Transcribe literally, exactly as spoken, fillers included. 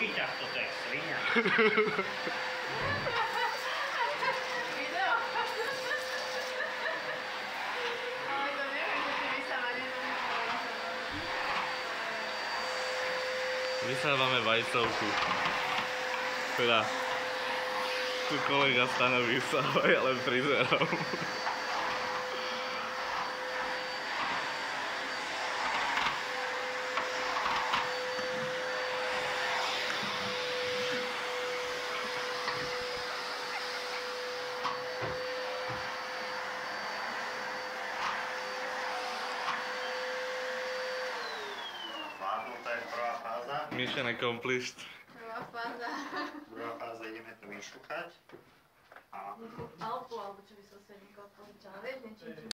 Taký ťah, toto je svinia. Video? Ale to neviem, že ty vysávanie to Vysávame vajcovku. Teda, tu kolega Stano vysáva, ja len prizerám. Zvládnutá je prvá fáza. Mission accomplished. Prvá fáza. Druhá fáza ideme to vyšúchať. A Alpu, alebo čo by som sa niekoho požičala, vieš, niečím